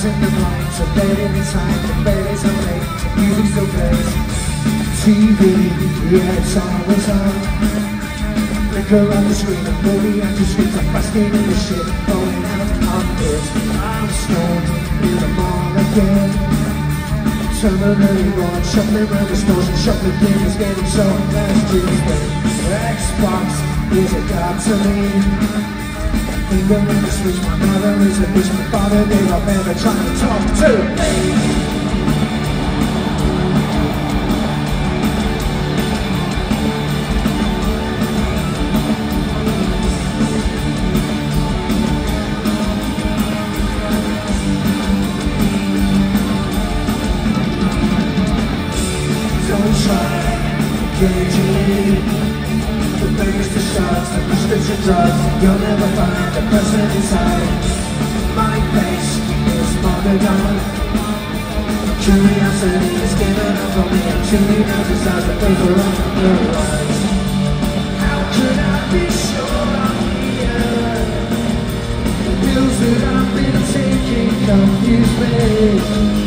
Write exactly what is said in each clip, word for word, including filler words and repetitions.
Stars in the lights, a fading inside, the fading's on late, the music still plays. T V, yeah, it's always on. Flicker on the screen, a movie on the streets, I'm basking in the shit, going out on it. I'm stoned, in the mall again. Terminally wrong, shuffling around the stores and shuffling things, getting so last Tuesday. Xbox is a god to me. Finger on the switch, my mother is a bitch, my father they are never trying to talk to me. The banks, the shots, the prescription drugs, you'll never find the person inside. My face is smothered on. Curiosity is given up on me. I'm tuning out the stars that paper on the rise. How could I be sure I'm here? The pills that I've been taking confuse me.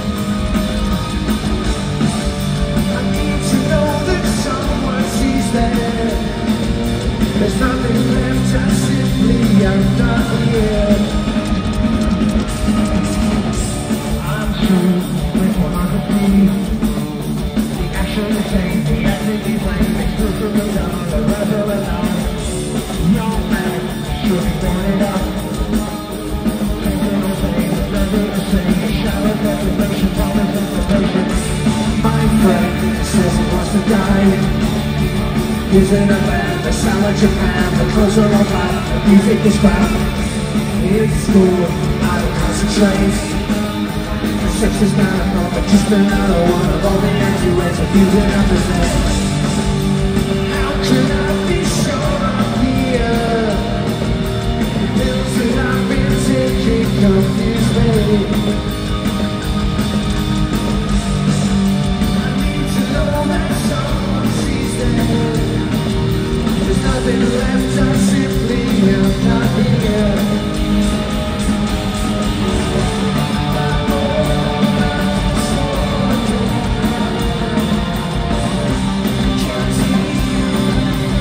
There's nothing left, I simply am not here. I'm true with pornography. The action is taken, the acting is lame. It's true from the dawn, the rebel alone. Young man, should be pointed up. Taking all things, the rebel is saying. Shallow deprivation, promise and probation. My friend says he wants to die. He's in a band, the sound of Japan, the clothes are all black, the music is crap. In school, I don't concentrate. Sex is not a problem, but just another one of all the empty ways of using up his name. How can I be sure I'm here? The pills that I've been taking confuse me. I need to know that someone sees them. There's nothing left, I simply am not here. Can't see you.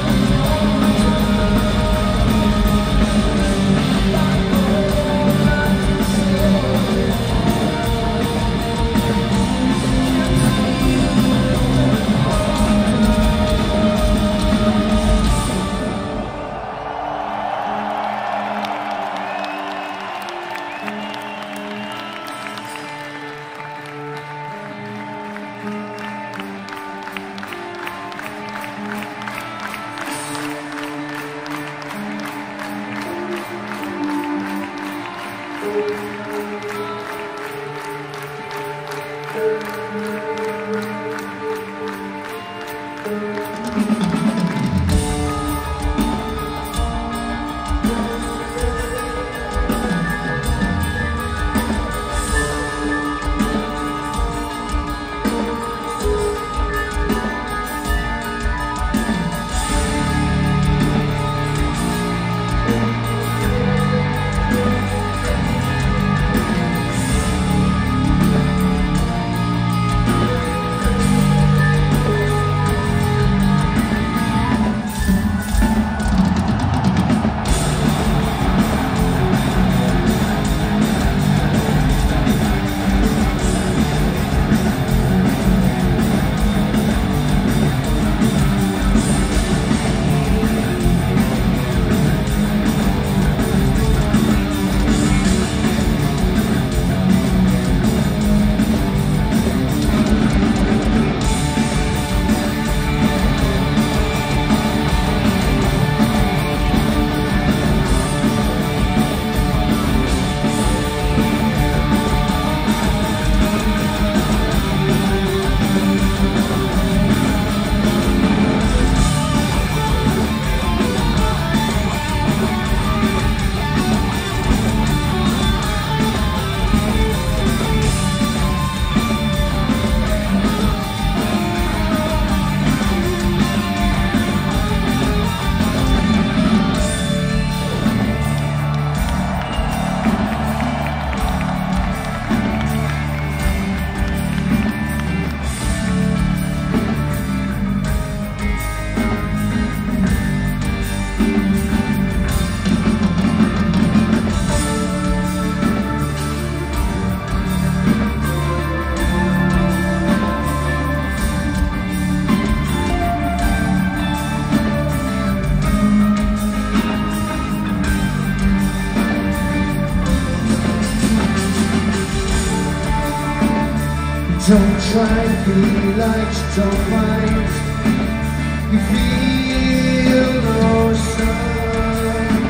Don't try to be like you don't mind. You feel no sun.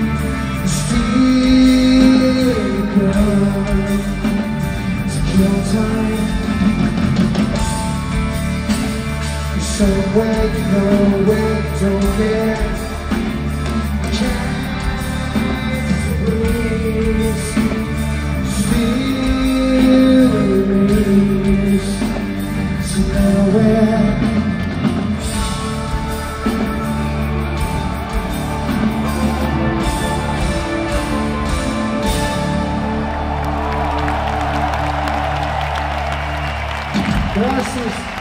Still good to kill time. You're somewhere you know where you don't care. Can't breathe. Still remains to nowhere. Gracias.